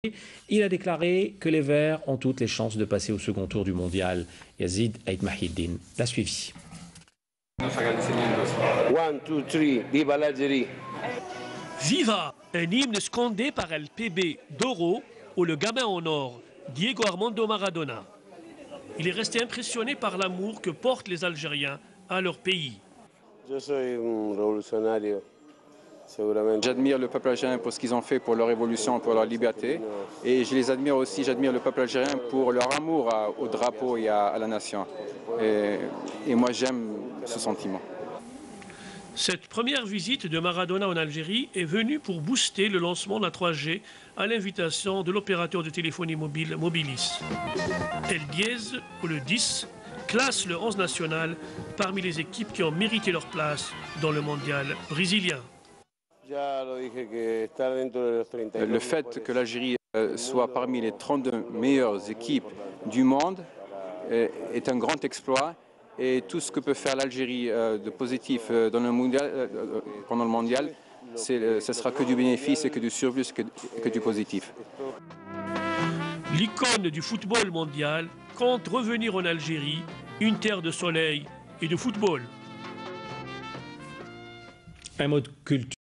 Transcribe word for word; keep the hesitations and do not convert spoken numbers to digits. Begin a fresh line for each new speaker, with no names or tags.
Il a déclaré que les Verts ont toutes les chances de passer au second tour du mondial. Yazid Aït Mahiddin l'a suivi.
One, two, three, viva l'Algérie.
Viva, un hymne scandé par el P B d'Oro ou le gamin en or, Diego Armando Maradona. Il est resté impressionné par l'amour que portent les Algériens à leur pays.
Je suis un révolutionnaire.
J'admire le peuple algérien pour ce qu'ils ont fait pour leur révolution, pour leur liberté. Et je les admire aussi, j'admire le peuple algérien pour leur amour à, au drapeau et à, à la nation. Et, et moi, j'aime ce sentiment.
Cette première visite de Maradona en Algérie est venue pour booster le lancement de la trois G à l'invitation de l'opérateur de téléphonie mobile Mobilis. El dix, ou le dix, classe le onze national parmi les équipes qui ont mérité leur place dans le mondial brésilien.
Le fait que l'Algérie soit parmi les trente-deux meilleures équipes du monde est un grand exploit. Et tout ce que peut faire l'Algérie de positif dans le mondial, pendant le mondial, ce ne sera que du bénéfice et que du surplus, que, que du positif.
L'icône du football mondial compte revenir en Algérie, une terre de soleil et de football.
Un mot de culture.